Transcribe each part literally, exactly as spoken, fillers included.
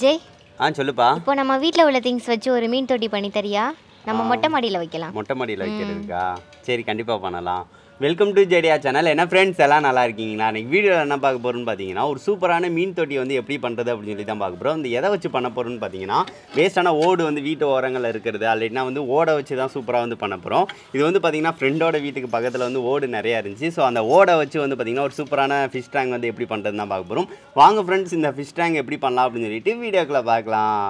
விஜய் ஆ சொல்லுப்பா. இப்போ நம்ம வீட்ல உள்ள திங்ஸ் வச்சு ஒரு மீன் தொட்டி பண்ணி தரியா? நம்ம மொட்டை மாடியில வைக்கலாம். மொட்டை மாடியில் வைக்கிறதுக்கா? சரி, கண்டிப்பாக பண்ணலாம். Welcome to Jediya channel. என்ன ஃப்ரெண்ட்ஸ் எல்லாம் நல்லா இருக்கீங்களா? இன்றைக்கி வீடியோவில் என்ன பார்க்க போகிறோன்னு பார்த்தீங்கன்னா, ஒரு சூப்பரான மீன் தொட்டி வந்து எப்படி பண்ணுறது அப்படின்னு சொல்லி தான் பார்க்க போகிறோம். இந்த எதை வச்சு பண்ண போகிறோன்னு பார்த்தீங்கன்னா, வேஸ்ட்டான ஓடு வந்து வீட்டு ஓரங்களில் இருக்கிறது, அல்லைன்னா வந்து ஓடை வச்சு தான் சூப்பராக வந்து பண்ண போகிறோம். இது வந்து பார்த்திங்கன்னா ஃப்ரெண்டோட வீட்டுக்கு பக்கத்தில் வந்து ஓடு நிறையா இருந்துச்சு. ஸோ அந்த ஓடை வச்சு வந்து பார்த்திங்கன்னா ஒரு சூப்பரான ஃபிஷ் டேங்க் வந்து எப்படி பண்ணுறது தான் பார்க்க போகிறோம். வாங்க ஃப்ரெண்ட்ஸ், இந்த ஃபிஷ் டேங்க் எப்படி பண்ணலாம் அப்படின்னு சொல்லிட்டு வீடியோக்குள்ளே பார்க்கலாம்.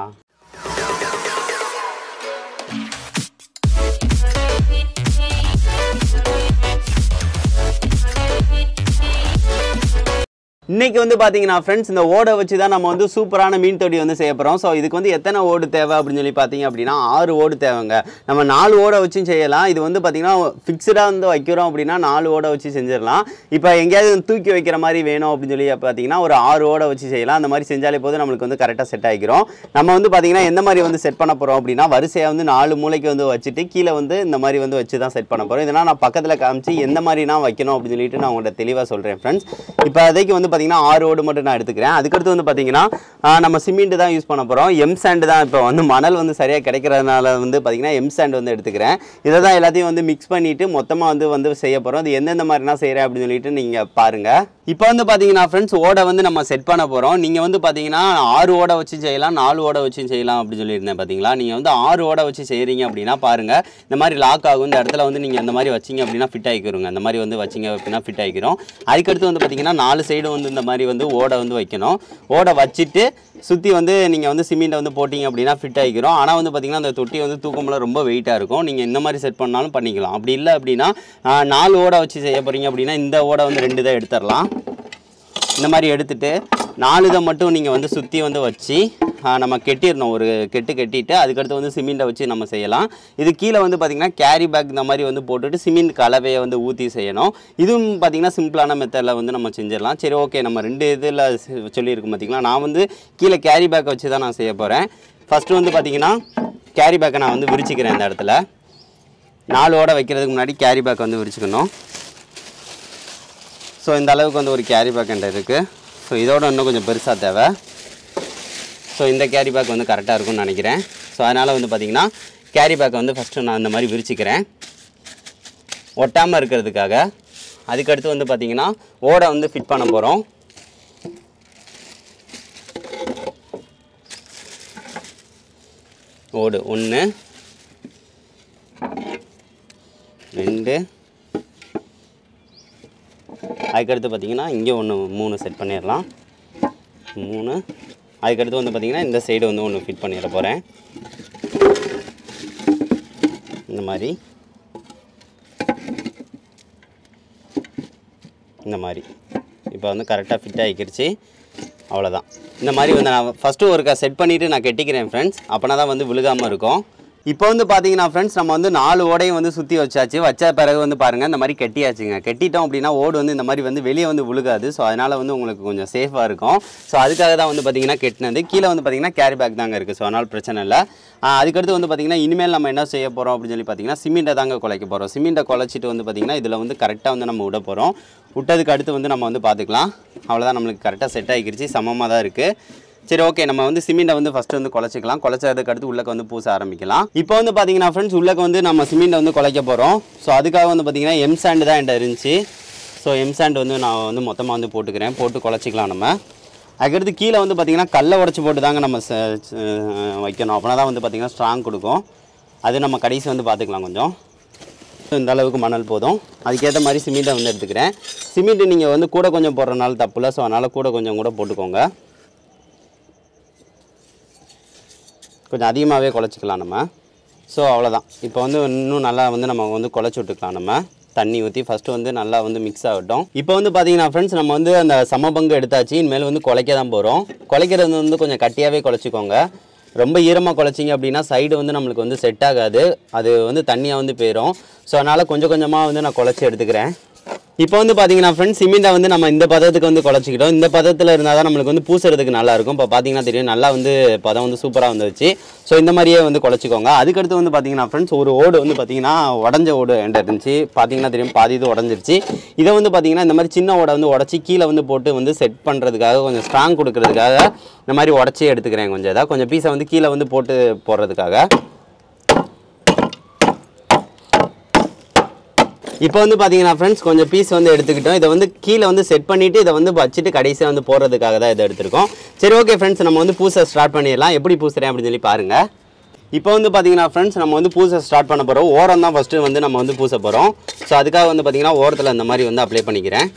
இன்றைக்கி வந்து பார்த்தீங்கன்னா ஃப்ரெண்ட்ஸ், இந்த ஓடை வச்சு தான் நம்ம வந்து சூப்பரான மீன் தொட்டி வந்து செய்ய போகிறோம். ஸோ இதுக்கு வந்து எத்தனை ஓடு தேவை அப்படின்னு சொல்லி பார்த்தீங்க அப்படின்னா ஆறு ஓடு தேவைங்க. நம்ம நாலு ஓடை வச்சும் செய்யலாம். இது வந்து பார்த்திங்கன்னா ஃபிக்ஸ்டாக வந்து வைக்கிறோம் அப்படின்னா நாலு ஓடை வச்சு செஞ்சிடலாம். இப்போ எங்கேயாவது தூக்கி வைக்கிற மாதிரி வேணும் அப்படின்னு சொல்லி பார்த்தீங்கன்னா ஒரு ஆறு ஓடை வச்சு செய்யலாம். அந்த மாதிரி செஞ்சாலே போது நம்மளுக்கு வந்து கரெக்டாக செட் ஆகிக்கிறோம். நம்ம வந்து பார்த்திங்கன்னா எந்த மாதிரி வந்து செட் பண்ண போகிறோம் அப்படின்னா, வரிசையாக வந்து நாலு மூளைக்கு வந்து வச்சுட்டு கீழே வந்து இந்த மாதிரி வந்து வச்சு தான் செட் பண்ண போகிறோம். இதனால் நான் பக்கத்தில் காமிச்சு எந்த மாதிரினா வைக்கணும் அப்படின்னு சொல்லிட்டு நான் உங்கள்கிட்ட தெளிவாக சொல்கிறேன் ஃப்ரெண்ட்ஸ். இப்போ அதைக்கு வந்து பார்த்தீங்கன்னா ஆறு ஓடு மட்டும் நான் எடுத்துக்கிறேன். அதுக்கடுத்து வந்து பார்த்தீங்கன்னா நம்ம சிமெண்ட் தான் யூஸ் பண்ண போகிறோம். எம் சாண்ட் தான். இப்போ வந்து மணல் வந்து சரியாக கிடைக்கிறதுனால வந்து பார்த்தீங்கன்னா எம் சாண்ட் வந்து எடுத்துக்கிறேன். இதை தான் எல்லாத்தையும் வந்து மிக்ஸ் பண்ணிவிட்டு மொத்தமாக வந்து வந்து செய்ய போகிறோம். அது எந்தெந்த மாதிரினா செய்கிறேன் அப்படின்னு சொல்லிட்டு நீங்கள் பாருங்கள். இப்போ வந்து பார்த்தீங்கன்னா ஃப்ரெண்ட்ஸ், ஓடை வந்து நம்ம செட் பண்ண போகிறோம். நீங்கள் வந்து பார்த்தீங்கன்னா ஆறு ஓடை வச்சு செய்யலாம், நாலு ஓடை வச்சு செய்யலாம் அப்படின்னு சொல்லியிருந்தேன் பார்த்தீங்களா. நீங்கள் வந்து ஆறு ஓடை வச்சு செய்கிறீங்க அப்படின்னா பாருங்கள், இந்த மாதிரி லாக் ஆகும். இந்த இடத்துல வந்து நீங்கள் இந்த மாதிரி வச்சிங்க அப்படின்னா ஃபிட் ஆகிக்கிறோங்க. இந்த மாதிரி வந்து வச்சிங்க அப்படின்னா ஃபிட் ஆகிக்கிறோம். அதுக்கடுத்து வந்து பார்த்தீங்கன்னா நாலு சைடும் வந்து இந்த மாதிரி வந்து ஓடை வந்து வைக்கணும். ஓடை வச்சுட்டு சுற்றி வந்து நீங்கள் வந்து சிமெண்ட்டை வந்து போட்டிங்க அப்படின்னா ஃபிட் ஆகிக்கிறோம். ஆனால் வந்து பார்த்திங்கன்னா அந்த தொட்டி வந்து தூக்கமில் ரொம்ப வெயிட்டாக இருக்கும். நீங்கள் இந்த மாதிரி செட் பண்ணாலும் பண்ணிக்கலாம். அப்படி இல்லை அப்படின்னா நாலு ஓடை வச்சு செய்ய போகிறீங்க அப்படின்னா இந்த ஓடை வந்து ரெண்டு தான் எடுத்துடலாம். இந்த மாதிரி எடுத்துகிட்டு நாலு இதை மட்டும் நீங்கள் வந்து சுற்றி வந்து வச்சு நம்ம கெட்டிடணும். ஒரு கெட்டு கெட்டிட்டு அதுக்கடுத்து வந்து சிமெண்ட்டை வச்சு நம்ம செய்யலாம். இது கீழே வந்து பார்த்திங்கன்னா கேரி பேக் இந்த மாதிரி வந்து போட்டுட்டு சிமெண்ட் கலவையை வந்து ஊற்றி செய்யணும். இதுவும் பார்த்திங்கன்னா சிம்பிளான மெத்தடில் வந்து நம்ம செஞ்சிடலாம். சரி, ஓகே. நம்ம ரெண்டு இதில் சொல்லியிருக்கோம் பார்த்திங்களா. நான் வந்து கீழே கேரி பேக்கை வச்சு தான் நான் செய்ய போகிறேன். ஃபஸ்ட்டு வந்து பார்த்திங்கன்னா கேரி பேக்கை நான் வந்து விரிச்சிக்கிறேன். இந்த இடத்துல நாலு ஓடை வைக்கிறதுக்கு முன்னாடி கேரி பேக் வந்து விரிச்சிக்கணும். ஸோ இந்த அளவுக்கு வந்து ஒரு கேரி பேக் என்கிட்ட இருக்குது. ஸோ இதோட இன்னும் கொஞ்சம் பெருசாக தேவை. ஸோ இந்த கேரி பேக் வந்து கரெக்டாக இருக்கும்னு நினைக்கிறேன். ஸோ அதனால் வந்து பார்த்திங்கன்னா கேரி பேக்கை வந்து ஃபஸ்ட்டு நான் இந்த மாதிரி விரிச்சிக்கிறேன், ஒட்டாமல் இருக்கிறதுக்காக. அதுக்கடுத்து வந்து பார்த்திங்கன்னா ஓடை வந்து ஃபிட் பண்ண போகிறோம். ஓடு ஒன்று, ரெண்டு, அதுக்கடுத்து பார்த்திங்கன்னா இங்கே ஒன்று மூணு செட் பண்ணிடலாம். மூணு. அதுக்கடுத்து வந்து பார்த்திங்கன்னா இந்த சைடு வந்து ஒன்று ஃபிட் பண்ணிட போகிறேன். இந்த மாதிரி இந்த மாதிரி இப்போ வந்து கரெக்டாக ஃபிட் ஆகிக்கிடுச்சு. அவ்வளோதான். இந்த மாதிரி வந்து நான் ஃபஸ்ட்டு ஒருக்கா செட் பண்ணிவிட்டு நான் கெட்டிக்கிறேன் ஃப்ரெண்ட்ஸ். அப்போனா தான் வந்து விழுகாமல் இருக்கும். இப்போ வந்து பார்த்தீங்கன்னா ஃப்ரெண்ட்ஸ், நம்ம வந்து நாலு ஓடையும் வந்து சுற்றி வச்சாச்சு. வச்ச பிறகு வந்து பாருங்கள் இந்த மாதிரி கெட்டியாச்சுங்க. கெட்டிட்டோம் அப்படின்னா ஓடு வந்து இந்த மாதிரி வந்து வெளியே வந்து விழுகாது. ஸோ அதனால் வந்து உங்களுக்கு கொஞ்சம் சேஃபாக இருக்கும். ஸோ அதுக்காக தான் வந்து பார்த்திங்கன்னா கெட்டினது. கீழே வந்து பார்த்திங்கன்னா கேரி பேக் தாங்க இருக்குது. ஸோ அதனால் பிரச்சனை இல்லை. அதுக்கடுத்து வந்து பார்த்திங்கன்னா இனிமேல் நம்ம என்ன செய்ய போகிறோம் அப்படின்னு சொல்லி பார்த்திங்கன்னா சிமெண்ட்டை தாங்க குலைக்க போகிறோம். சிமெண்ட்டை குலைச்சிட்டு வந்து பார்த்திங்கன்னா இதில் வந்து கரெக்டாக வந்து நம்ம விட போகிறோம். விட்டதுக்கு அடுத்து வந்து நம்ம வந்து பார்த்துக்கலாம். அவ்வளோதான், நம்மளுக்கு கரெக்டாக செட் ஆகிக்கிடுச்சு. சமமாக தான் இருக்குது. சரி, ஓகே. நம்ம வந்து சிமெண்ட்டை வந்து ஃபஸ்ட்டு வந்து குலைச்சிக்கலாம். குலைச்சதுக்கு அடுத்து உள்ளக்க வந்து பூச ஆரம்பிக்கலாம். இப்போ வந்து பார்த்தீங்கன்னா ஃப்ரெண்ட்ஸ், உள்ளக்க வந்து நம்ம சிமெண்ட்டை வந்து குலைக்க போகிறோம். ஸோ அதுக்காக வந்து பார்த்திங்கன்னா எம் சாண்டு தான் என்கிட்ட இருந்துச்சு. ஸோ எம் சாண்டு வந்து நான் வந்து மொத்தமாக வந்து போட்டுக்கிறேன். போட்டு குலைச்சிக்கலாம் நம்ம. அதுக்கடுத்து கீழே வந்து பார்த்திங்கன்னா கல்லை உடச்சி போட்டு தாங்க நம்ம வைக்கணும். அப்படின்னா தான் வந்து பார்த்திங்கன்னா ஸ்ட்ராங் கொடுக்கும். அது நம்ம கடைசி வந்து பார்த்துக்கலாம். கொஞ்சம் இந்த அளவுக்கு மணல் போதும். அதுக்கேற்ற மாதிரி சிமெண்ட்டை வந்து எடுத்துக்கிறேன். சிமெண்ட்டு நீங்கள் வந்து கூட கொஞ்சம் போடுறதுனால தப்பு இல்லை. ஸோ அதனால் கூட கொஞ்சம் கூட போட்டுக்கோங்க. கொஞ்சம் அதிகமாகவே குழச்சிக்கலாம் நம்ம. ஸோ அவ்வளோதான். இப்போ வந்து இன்னும் நல்லா வந்து நம்ம வந்து குழச்சி விட்டுக்கலாம். நம்ம தண்ணி ஊற்றி ஃபஸ்ட்டு வந்து நல்லா வந்து மிக்ஸ் ஆகட்டும். இப்போ வந்து பார்த்தீங்கன்னா ஃப்ரெண்ட்ஸ், நம்ம வந்து அந்த சமபங்கு எடுத்தாச்சு. இனிமேல் வந்து குலைக்க தான் போகிறோம். குலைக்கிறது வந்து கொஞ்சம் கட்டியாகவே குழச்சிக்கோங்க. ரொம்ப ஈரமாக குழச்சிங்க அப்படின்னா சைடு வந்து நம்மளுக்கு வந்து செட் ஆகாது. அது வந்து தண்ணியாக வந்து போயிடும். ஸோ அதனால் கொஞ்சம் கொஞ்சமாக வந்து நான் குழச்சி எடுத்துக்கிறேன். இப்போ வந்து பார்த்தீங்கன்னா ஃப்ரெண்ட்ஸ் சிமெண்ட்டை வந்து நம்ம இந்த பதத்துக்கு வந்து குழச்சிக்கிட்டோம். இந்த பதத்தில் இருந்தால் தான் நம்மளுக்கு வந்து பூசுறதுக்கு நல்லாயிருக்கும். இப்போ பார்த்தீங்கன்னா தெரியும் நல்லா வந்து பதம் வந்து சூப்பராக வந்துச்சு. ஸோ இந்த மாதிரியே வந்து குழச்சிக்கோங்க. அதுக்கடுத்து வந்து பார்த்தீங்கன்னா ஃப்ரெண்ட்ஸ் ஒரு ஓடு வந்து பார்த்தீங்கன்னா உடஞ்ச ஓடு என்கிட்ட இருந்துச்சு. பார்த்தீங்கன்னா தெரியும் பாதி இது உடஞ்சிருச்சு. இதை வந்து பார்த்தீங்கன்னா இந்த மாதிரி சின்ன ஓடை வந்து உடச்சி கீழே வந்து போட்டு வந்து செட் பண்ணுறதுக்காக கொஞ்சம் ஸ்ட்ராங் கொடுக்கறதுக்காக இந்த மாதிரி உடச்சி எடுத்துக்கிறேன். கொஞ்சம் இதாக கொஞ்சம் பீஸை வந்து கீழே வந்து போட்டு போடுறதுக்காக. இப்போ வந்து பார்த்தீங்கன்னா ஃப்ரெண்ட்ஸ் கொஞ்சம் பீஸ் வந்து எடுத்துக்கிட்டோம். இதை வந்து கீழே வந்து செட் பண்ணிவிட்டு இதை வந்து வச்சுட்டு கடைசியாக வந்து போடுறதுக்காக தான் இதை எடுத்துருக்கோம். சரி ஓகே ஃப்ரெண்ட்ஸ், நம்ம வந்து பூசை ஸ்டார்ட் பண்ணிடலாம். எப்படி பூசுகிறேன் அப்படின்னு சொல்லி பாருங்கள். இப்போ வந்து பார்த்தீங்கன்னா ஃப்ரெண்ட்ஸ் நம்ம வந்து பூசை ஸ்டார்ட் பண்ண போகிறோம். ஓரம் தான் ஃபஸ்ட்டு வந்து நம்ம வந்து பூச போகிறோம். ஸோ அதுக்காக வந்து பார்த்தீங்கன்னா ஓரத்தில் இந்த மாதிரி வந்து அப்ளை பண்ணிக்கிறேன்.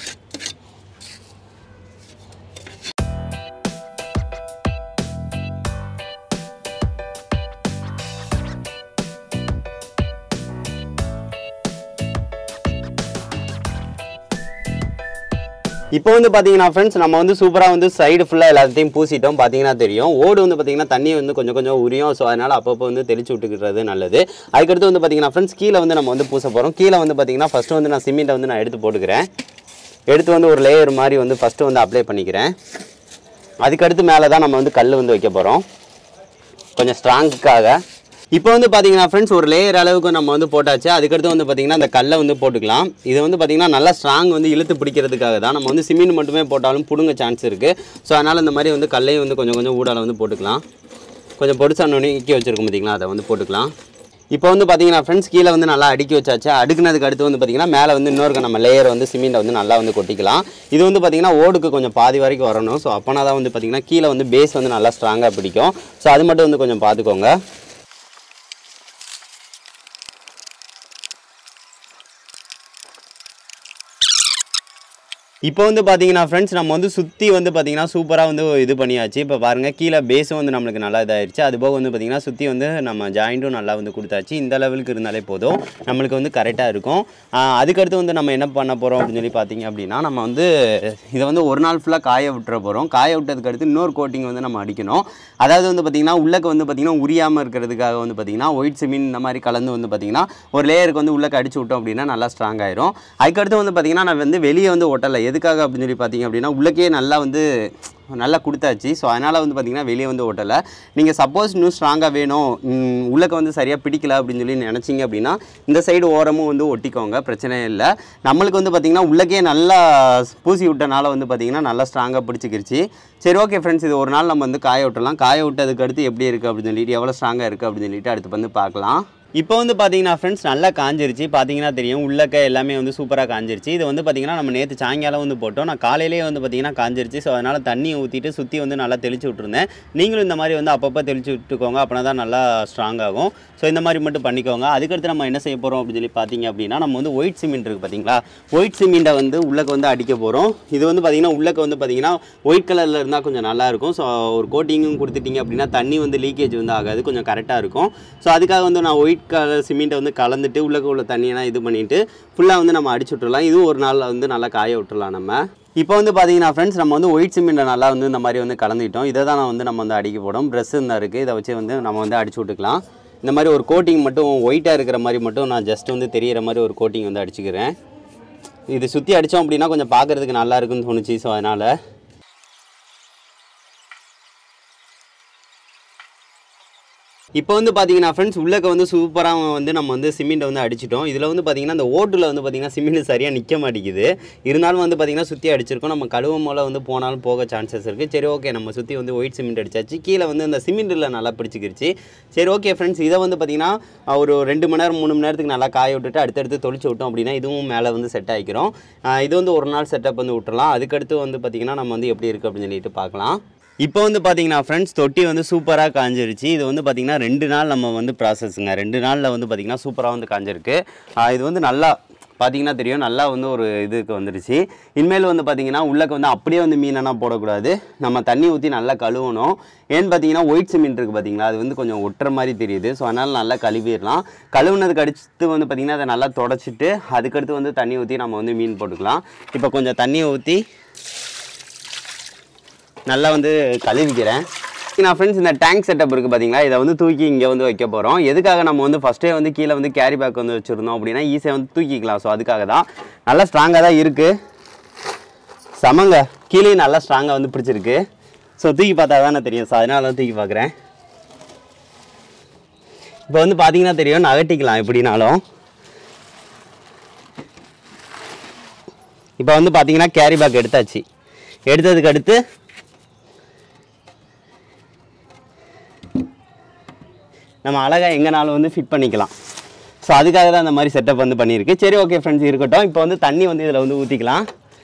இப்போ வந்து பார்த்தீங்கன்னா ஃப்ரெண்ட்ஸ் நம்ம வந்து சூப்பராக வந்து சைடு ஃபுல்லாக எல்லாத்தையும் பூசிட்டோம். பார்த்தீங்கன்னா தெரியும் ஓடு வந்து பார்த்தீங்கன்னா தண்ணி வந்து கொஞ்சம் கொஞ்சம் உரியும். ஸோ அதனால் அப்பப்போ வந்து தெளிச்சு விட்டுக்கிறது நல்லது. அதுக்கடுத்து வந்து பார்த்தீங்கன்னா ஃப்ரெண்ட்ஸ் கீழே வந்து நம்ம வந்து பூச போகிறோம். கீழே வந்து பார்த்தீங்கன்னா ஃபஸ்ட்டு வந்து நான் சிமெண்ட்டை வந்து நான் எடுத்து போட்டுக்கிறேன். எடுத்து வந்து ஒரு லேயர் மாதிரி வந்து ஃபஸ்ட்டு வந்து அப்ளை பண்ணிக்கிறேன். அதுக்கடுத்து மேலே தான் நம்ம வந்து கல் வந்து வைக்க போகிறோம் கொஞ்சம் ஸ்ட்ராங்குக்காக. இப்போ வந்து பார்த்தீங்கன்னா ஃப்ரெண்ட்ஸ் ஒரு லேயர் அளவுக்கு நம்ம வந்து போட்டாச்சு. அதுக்கடுத்து வந்து பார்த்தீங்கன்னா அந்த கல்லை வந்து போட்டுக்கலாம். இது வந்து பார்த்தீங்கன்னா நல்லா ஸ்ட்ராங் வந்து இழுத்து பிடிக்கிறதுக்காக தான். நம்ம வந்து சிமெண்ட் மட்டுமே போட்டாலும் பிடுங்க சான்ஸ் இருக்குது. ஸோ அதனால் இந்த மாதிரி வந்து கல்லையும் வந்து கொஞ்சம் கொஞ்சம் ஊடால வந்து போட்டுக்கலாம். கொஞ்சம் பொடிசா நுணுக்கி வச்சுருக்கோம் பார்த்தீங்களா, அதை வந்து போட்டுக்கலாம். இப்போ வந்து பார்த்தீங்கன்னா ஃப்ரெண்ட்ஸ் கீழே வந்து நல்லா அடுக்கி வச்சாச்சு. அடுக்குனதுக்கு அடுத்து வந்து பார்த்தீங்கன்னா மேலே வந்து இன்னொரு நம்ம லேயர் வந்து சிமெண்ட்டை வந்து நல்லா வந்து கொட்டிக்கலாம். இது வந்து பார்த்தீங்கன்னா ஓடுக்கு கொஞ்சம் பாதி வரைக்கும் வரணும். ஸோ அப்போனா தான் வந்து பார்த்தீங்கன்னா கீழே வந்து பேஸ் வந்து நல்லா ஸ்ட்ராங்காக பிடிக்கும். ஸோ அது மட்டும் வந்து கொஞ்சம் பார்த்துக்கோங்க. இப்போ வந்து பார்த்தீங்கன்னா ஃப்ரெண்ட்ஸ் நம்ம வந்து சுற்றி வந்து பார்த்தீங்கன்னா சூப்பராக வந்து இது பண்ணியாச்சு. இப்போ பாருங்கள் கீழே பேஸும் வந்து நம்மளுக்கு நல்லா இதாகிடுச்சு. அதுபோக வந்து பார்த்திங்கன்னா சுற்றி வந்து நம்ம ஜாயிண்ட்டும் நல்லா வந்து கொடுத்தாச்சு. இந்த லெவலுக்கு இருந்தாலே போதும், நம்மளுக்கு வந்து கரெக்டாக இருக்கும். அதுக்கடுத்து வந்து நம்ம என்ன பண்ண போகிறோம் அப்படின்னு சொல்லி பார்த்தீங்க அப்படின்னா நம்ம வந்து இதை வந்து ஒரு நாள் ஃபுல்லாக காய விட்டுற போகிறோம். காய விட்டதுக்கு அடுத்து இன்னொரு கோட்டிங் வந்து நம்ம அடிக்கணும். அதாவது வந்து பார்த்திங்கன்னா உள்ளக்கு வந்து பார்த்திங்கன்னா உரியாமல் இருக்கிறதுக்காக வந்து பார்த்திங்கன்னா ஒயிட் சிமெண்ட் இந்த மாதிரி கலந்து வந்து பார்த்திங்கன்னா ஒரு லேயருக்கு வந்து உள்ளக்கு அடிச்சு விட்டோம் அப்படின்னா நல்லா ஸ்ட்ராங் ஆயிரும். அதுக்கடுத்து வந்து பார்த்திங்கன்னா நான் வந்து வெளியே வந்து ஒட்டலை. எதுக்காக அப்படின்னு சொல்லி பார்த்தீங்க அப்படின்னா உள்ளக்கே நல்லா வந்து நல்லா கொடுத்தாச்சு. ஸோ அதனால் வந்து பார்த்திங்கன்னா வெளியே வந்து ஓட்டலை. நீங்கள் சப்போஸ் இன்னும் ஸ்ட்ராங்காக வேணும், உள்ளக்க வந்து சரியாக பிடிக்கல அப்படின்னு சொல்லி நினச்சிங்க அப்படின்னா இந்த சைடு ஓரமும் வந்து ஒட்டிக்கோங்க, பிரச்சனையே இல்லை. நம்மளுக்கு வந்து பார்த்திங்கன்னா உள்ளக்கே நல்லா பூசி விட்டனால வந்து பார்த்திங்கன்னா நல்லா ஸ்ட்ராங்காக பிடிச்சிக்கிருச்சு. சரி ஓகே ஃப்ரெண்ட்ஸ், இது ஒரு நாள் நம்ம வந்து காய விட்டலாம். காய விட்டதுக்கு அடுத்து எப்படி இருக்குது அப்படின்னு சொல்லிட்டு எவ்வளோ ஸ்ட்ராங்காக இருக்குது அப்படின்னு சொல்லிட்டு அடுத்து வந்து பார்க்கலாம். இப்போ வந்து பார்த்தீங்கன்னா ஃப்ரெண்ட்ஸ் நல்லா காஞ்சிருச்சு. பார்த்தீங்கன்னா தெரியும் உள்ளக்க எல்லாமே வந்து சூப்பராக காஞ்சிருச்சு. இது வந்து பார்த்திங்கன்னா நம்ம நேற்று சாயங்காலம் வந்து போட்டோம். நான் காலையிலேயே வந்து பார்த்திங்கன்னா காஞ்சிருச்சு. ஸோ அதனால் தண்ணி ஊற்றிட்டு சுற்றி வந்து நல்லா தெளிச்சு விட்ருந்தேன். நீங்களும் இந்த மாதிரி வந்து அப்பப்போ தெளிச்சு விட்டுக்கோங்க, அப்படின்னா தான் நல்லா ஸ்ட்ராங் ஆகும். ஸோ இந்த மாதிரி மட்டும் பண்ணிக்கோங்க. அதுக்கடுத்து நம்ம என்ன செய்ய போகிறோம் அப்படின்னு சொல்லி பார்த்தீங்க அப்படின்னா நம்ம வந்து ஒயிட் சிமெண்ட் இருக்குது பார்த்தீங்களா, ஒயிட் சிமெண்ட்டை வந்து உள்ளக்க வந்து அடிக்க போகிறோம். இது வந்து பார்த்திங்கன்னா உள்ளக்க வந்து பார்த்திங்கன்னா ஒயிட் கலரில் இருந்தால் கொஞ்சம் நல்லாயிருக்கும். ஸோ ஒரு கோட்டிங்கும் கொடுத்துட்டிங்க அப்படின்னா தண்ணி வந்து லீக்கேஜ் வந்து ஆகாது, கொஞ்சம் கரெக்டாக இருக்கும். ஸோ அதுக்காக வந்து நான் ஒயிட் கலர் சிமெண்ட்டை வந்து கலந்துட்டு உள்ளக்க உள்ள தண்ணியெல்லாம் இது பண்ணிவிட்டு ஃபுல்லாக வந்து நம்ம அடிச்சு விட்டுறலாம். இதுவும் ஒரு நாள் வந்து நல்லா காய விட்டுறலாம் நம்ம. இப்போ வந்து பார்த்தீங்கன்னா ஃப்ரெண்ட்ஸ் நம்ம வந்து ஒயிட் சிமெண்ட்டை நல்லா வந்து இந்த மாதிரி வந்து கலந்துக்கிட்டோம். இதை தான் நான் வந்து நம்ம வந்து அடிக்க போடும். ப்ரெஷ் இருந்தால் இருக்குது, இதை வச்சு வந்து நம்ம வந்து அடிச்சு விட்டுக்கலாம். இந்த மாதிரி ஒரு கோட்டிங் மட்டும் ஒயிட்டாக இருக்கிற மாதிரி மட்டும் நான் ஜஸ்ட் வந்து தெரிகிற மாதிரி ஒரு கோட்டிங் வந்து அடிச்சுக்கிறேன். இது சுற்றி அடித்தோம் அப்படின்னா கொஞ்சம் பார்க்குறதுக்கு நல்லா இருக்குன்னு தோணுச்சு. ஸோ அதனால் இப்போ வந்து பார்த்தீங்கன்னா ஃப்ரெண்ட்ஸ் உள்ளக்க வந்து சூப்பராக வந்து நம்ம வந்து சிமெண்ட்டை வந்து அடிச்சிட்டோம். இதில் வந்து பார்த்திங்கன்னா அந்த ஓட்டில் வந்து பார்த்திங்கன்னா சிமெண்ட் சரியாக நிற்க மாட்டேங்குது. இருந்தாலும் வந்து பார்த்திங்கன்னா சுற்றி அடிச்சிருக்கோம். நம்ம கழுவும் போல் வந்து போனாலும் போக சான்சஸ் இருக்குது. சரி ஓகே, நம்ம சுற்றி வந்து ஒயிட் சிமெண்ட் அடிச்சாச்சு. கீழே வந்து இந்த சிமெண்ட்டில் நல்லா பிடிச்சிக்கிருச்சு. சரி ஓகே ஃப்ரெண்ட்ஸ், இதை வந்து பார்த்திங்கன்னா ஒரு ரெண்டு மணி நேரம் மூணு மணி நேரத்துக்கு நல்லா காய விட்டுட்டு அடுத்தடுத்து தொளிச்சு விட்டோம் அப்படின்னா இதுவும் மேலே வந்து செட் ஆகிக்கிறோம். இது வந்து ஒரு நாள் செட்டப் வந்து விட்டுறலாம். அதுக்கடுத்து வந்து பார்த்திங்கன்னா நம்ம வந்து எப்படி இருக்குது அப்படின்னு சொல்லிட்டு பார்க்கலாம். இப்போ வந்து பார்த்தீங்கன்னா ஃப்ரெண்ட்ஸ் தொட்டி வந்து சூப்பராக காஞ்சிருச்சு. இது வந்து பார்த்திங்கன்னா ரெண்டு நாள் நம்ம வந்து ப்ராசஸ்ங்க. ரெண்டு நாளில் வந்து பார்த்திங்கன்னா சூப்பராக வந்து காஞ்சிருக்கு. இது வந்து நல்லா பார்த்திங்கன்னா தெரியும், நல்லா வந்து ஒரு இதுக்கு வந்துருச்சு. இனிமேல் வந்து பார்த்திங்கன்னா உள்ளக்க வந்து அப்படியே வந்து மீனெல்லாம் போடக்கூடாது, நம்ம தண்ணி ஊற்றி நல்லா கழுவணும். ஏன்னு பார்த்தீங்கன்னா ஒயிட் சிமெண்ட் இருக்குது பார்த்தீங்களா, அது வந்து கொஞ்சம் ஒட்டுற மாதிரி தெரியுது. ஸோ அதனால் நல்லா கழுவிடலாம். கழுவுனதுக்கு அடுத்து வந்து பார்த்திங்கன்னா அதை நல்லா தொடச்சிட்டு அதுக்கடுத்து வந்து தண்ணி ஊற்றி நம்ம வந்து மீன் போட்டுக்கலாம். இப்போ கொஞ்சம் தண்ணியை ஊற்றி நல்லா வந்து கழுவிக்கிறேன். பார்த்தீங்கன்னா ஃப்ரெண்ட்ஸ் இந்த டேங்க் செட்டப் இருக்குது பார்த்தீங்களா, இதை வந்து தூக்கி இங்கே வந்து வைக்க போகிறோம். எதுக்காக நம்ம வந்து ஃபஸ்ட்டே வந்து கீழே வந்து கேரி பேக் வந்து வச்சுருந்தோம் அப்படின்னா ஈஸியாக வந்து தூக்கிக்கலாம். ஸோ அதுக்காக தான். நல்லா ஸ்ட்ராங்காக தான் இருக்குது. சமங்க கீழே நல்லா ஸ்ட்ராங்காக வந்து பிடிச்சிருக்கு. ஸோ தூக்கி பார்த்தா தானே தெரியும். ஸோ அதனால தான் தூக்கி பார்க்குறேன். இப்போ வந்து பார்த்தீங்கன்னா தெரியும், நகட்டிக்கலாம் எப்படினாலும். இப்போ வந்து பார்த்தீங்கன்னா கேரி பேக் எடுத்தாச்சு. எடுத்ததுக்கு அடுத்து நம்ம அழகாக எங்கேனாலும் வந்து ஃபிட் பண்ணிக்கலாம். ஸோ அதுக்காக தான் அந்த மாதிரி செட்டப் வந்து பண்ணியிருக்கு. சரி ஓகே ஃப்ரெண்ட்ஸ் இருக்கட்டும். இப்போ வந்து தண்ணி வந்து இதில் வந்து ஊற்றிக்கலாம்.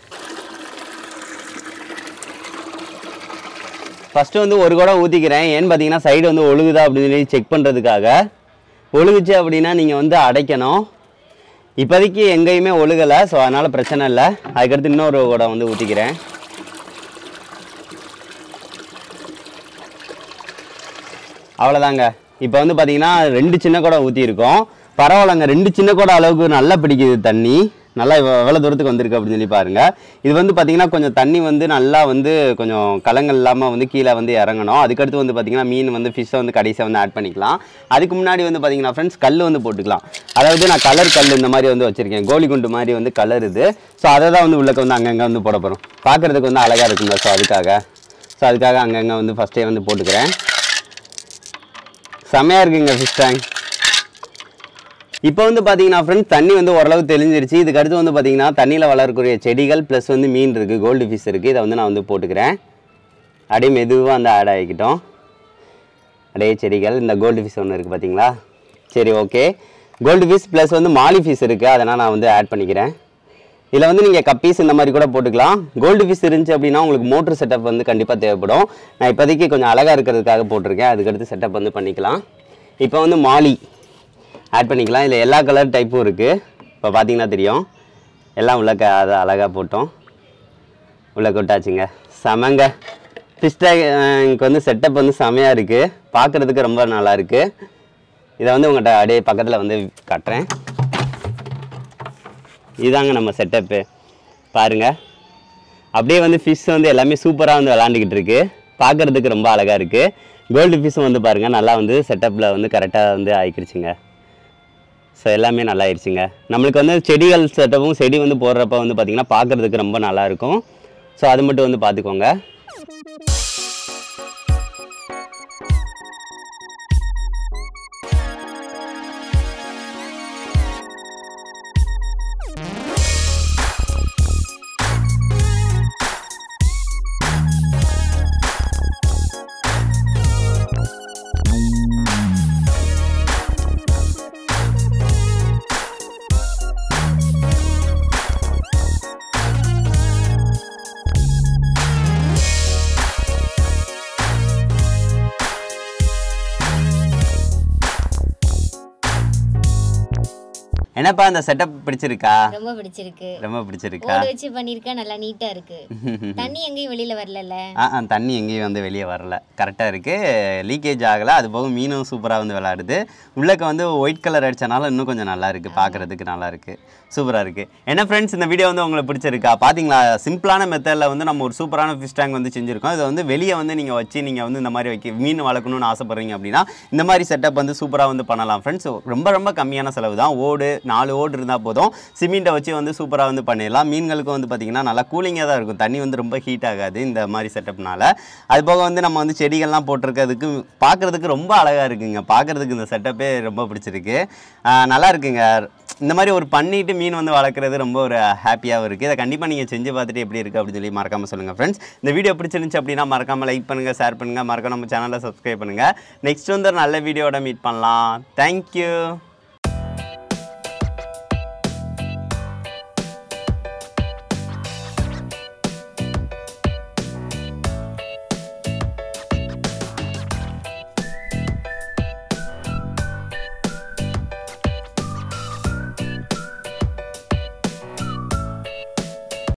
ஃபஸ்ட்டு வந்து ஒரு குடம் ஊற்றிக்கிறேன். ஏன்னு பார்த்தீங்கன்னா சைடு வந்து ஒழுகுதா அப்படின்னு சொல்லி செக் பண்ணுறதுக்காக. ஒழுகுச்சு அப்படின்னா நீங்கள் வந்து அடைக்கணும். இப்போதைக்கு எங்கேயுமே ஒழுகலை. ஸோ அதனால் பிரச்சனை இல்லை. அதுக்கடுத்து இன்னொரு குடம் வந்து ஊற்றிக்கிறேன். அவ்வளோதாங்க. இப்போ வந்து பார்த்தீங்கன்னா ரெண்டு சின்ன குடம் ஊற்றிருக்கோம். பரவாயில்லைங்க, ரெண்டு சின்ன குடம் அளவுக்கு நல்லா பிடிக்குது தண்ணி. நல்லா எவ்வளோ தூரத்துக்கு வந்திருக்கு அப்படின்னு சொல்லி பாருங்கள். இது வந்து பார்த்தீங்கன்னா கொஞ்சம் தண்ணி வந்து நல்லா வந்து கொஞ்சம் கலங்கள் இல்லாமல் வந்து கீழே வந்து இறங்கணும். அதுக்கடுத்து வந்து பார்த்தீங்கன்னா மீன் வந்து ஃபிஷ்ஷை வந்து கடைசியாக வந்து ஆட் பண்ணிக்கலாம். அதுக்கு முன்னாடி வந்து பார்த்தீங்கன்னா ஃப்ரெண்ட்ஸ் கல் வந்து போட்டுக்கலாம். அதாவது நான் கலர் கல் இந்த மாதிரி வந்து வச்சுருக்கேன். கோலி குண்டு மாதிரி வந்து கலர் இது. ஸோ அதை தான் வந்து உள்ளக்க வந்து அங்கங்கே வந்து போட போகிறோம். பார்க்குறதுக்கு வந்து அழகாக இருக்குங்க. ஸோ அதுக்காக ஸோ அதுக்காக அங்கங்கே வந்து ஃபஸ்ட்டே வந்து போட்டுக்கிறேன். செம்மையாக இருக்குங்க ஃபிஷ் டேங்க். இப்போ வந்து பார்த்தீங்கன்னா ஃப்ரெண்ட்ஸ் தண்ணி வந்து ஓரளவு தெளிஞ்சிருச்சு. இதுக்கு அடுத்து வந்து பார்த்தீங்கன்னா தண்ணியில் வளரக்கூடிய செடிகள் ப்ளஸ் வந்து மீன் இருக்குது, கோல்டு ஃபிஷ் இருக்குது. இதை வந்து நான் வந்து போட்டுக்கிறேன். அப்படியே மெதுவாக வந்து ஆட் ஆகிக்கிட்டோம். அப்படியே செடிகள், இந்த கோல்டு ஃபிஷ் ஒன்று இருக்குது பார்த்தீங்களா. சரி ஓகே. கோல்டு ஃபிஷ் ப்ளஸ் வந்து மாலி ஃபிஷ் இருக்குது. அதனால் நான் வந்து ஆட் பண்ணிக்கிறேன். இதில் வந்து நீங்கள் கப்பீஸ் இந்த மாதிரி கூட போட்டுக்கலாம். கோல்டு ஃபிஷ் இருந்துச்சு அப்படின்னா உங்களுக்கு மோட்ரு செட்டப் வந்து கண்டிப்பாக தேவைப்படும். நான் இப்போதைக்கு கொஞ்சம் அழகாக இருக்கிறதுக்காக போட்டிருக்கேன். அதுக்கடுத்து செட்டப் வந்து பண்ணிக்கலாம். இப்போ வந்து மாலி ஆட் பண்ணிக்கலாம். இதில் எல்லா கலர் டைப்பும் இருக்குது. இப்போ பார்த்தீங்கன்னா தெரியும். எல்லாம் உள்ள க அதை அழகாக போட்டோம். உள்ள கொட்டாச்சுங்க. செமங்க. ஃபிஷ் டேங்க் வந்து செட்டப் வந்து செமையாக இருக்குது. பார்க்குறதுக்கு ரொம்ப நல்லா இருக்குது. இதை வந்து உங்கள்கிட்ட அப்படியே பக்கத்தில் வந்து காட்டுறேன். இதாங்க நம்ம செட்டப்பு. பாருங்கள், அப்படியே வந்து ஃபிஷ் வந்து எல்லாமே சூப்பராக வந்து விளாண்டுக்கிட்டு இருக்குது. பார்க்குறதுக்கு ரொம்ப அழகாக இருக்குது. கோல்டு ஃபிஷ்ஷும் வந்து பாருங்கள் நல்லா வந்து செட்டப்பில் வந்து கரெக்டாக வந்து ஆயிக்கிடுச்சுங்க. ஸோ எல்லாமே நல்லா ஆயிடுச்சுங்க. நம்மளுக்கு வந்து செடிகள் செட்டப்பும் செடி வந்து போடுறப்ப வந்து பார்த்திங்கன்னா பார்க்குறதுக்கு ரொம்ப நல்லாயிருக்கும். ஸோ அது மட்டும் வந்து பார்த்துக்கோங்க. என்னப்பா இந்த செட்டப் பிடிச்சிருக்கா? ரொம்ப பிடிச்சிருக்கு. ரொம்ப பிடிச்சிருக்கா? ஓட வச்சு பண்ணிருக்க, நல்லா நீட்டா இருக்கு. தண்ணி எங்கேயும் வெளியில வரலல? ஆ தண்ணி எங்கேயும் வந்து வெளியே வரல. கரெக்டாக இருக்குது. லீக்கேஜ் ஆகலை. அது போக மீனும் சூப்பராக வந்து விளையாடுது. உள்ளக்க வந்து ஒயிட் கலர் அடித்தனால இன்னும் கொஞ்சம் நல்லா இருக்குது. பார்க்குறதுக்கு நல்லா இருக்குது. சூப்பராக இருக்குது. என்ன ஃப்ரெண்ட்ஸ் இந்த வீடியோ வந்து உங்களுக்கு பிடிச்சிருக்கா? பார்த்தீங்களா, சிம்பிளான மெத்தடில் வந்து நம்ம ஒரு சூப்பரான ஃபிஷ் டேங்க் வந்து செஞ்சுருக்கோம். இதை வந்து வெளியே வந்து நீங்கள் வச்சு நீங்கள் வந்து இந்த மாதிரி வைக்க மீன் வளர்க்கணும்னு ஆசைப்பட்றீங்க அப்படின்னா இந்த மாதிரி செட்டப் வந்து சூப்பராக வந்து பண்ணலாம் ஃப்ரெண்ட்ஸ். ரொம்ப ரொம்ப கம்மியான செலவு தான். ஓடு நாலு ஓடு இருந்தால் போதும். சிமெண்ட்டை வச்சு வந்து சூப்பராக வந்து பண்ணிடலாம். மீன்களுக்கு வந்து பார்த்திங்கன்னா நல்லா கூலிங்காக தான் இருக்கும். தண்ணி வந்து ரொம்ப ஹீட் ஆகாது இந்த மாதிரி செட்டப்னால. அது போக வந்து நம்ம வந்து செடிகள்லாம் போட்டிருக்கிறதுக்கு பார்க்குறதுக்கு ரொம்ப அழகாக இருக்குங்க. பார்க்குறதுக்கு இந்த செட்டப்பே ரொம்ப பிடிச்சிருக்கு. நல்லா இருக்குங்க. இந்த மாதிரி ஒரு பண்ணிட்டு மீன் வந்து வளர்க்குறது ரொம்ப ஒரு ஹாப்பியாகவும் இருக்குது. இதை கண்டிப்பாக நீங்கள் செஞ்சு பார்த்துட்டு எப்படி இருக்குது அப்படின்னு சொல்லி மறக்காமல் சொல்லுங்கள் ஃப்ரெண்ட்ஸ். இந்த வீடியோ பிடிச்சிருந்துச்சு அப்படின்னா மறக்காமல் லைக் பண்ணுங்கள், ஷேர் பண்ணுங்கள், மறக்காம நம்ம சேனலை சப்ஸ்கிரைப் பண்ணுங்கள். நெக்ஸ்ட் வந்து ஒரு நல்ல வீடியோட மீட் பண்ணலாம். தேங்க்யூ.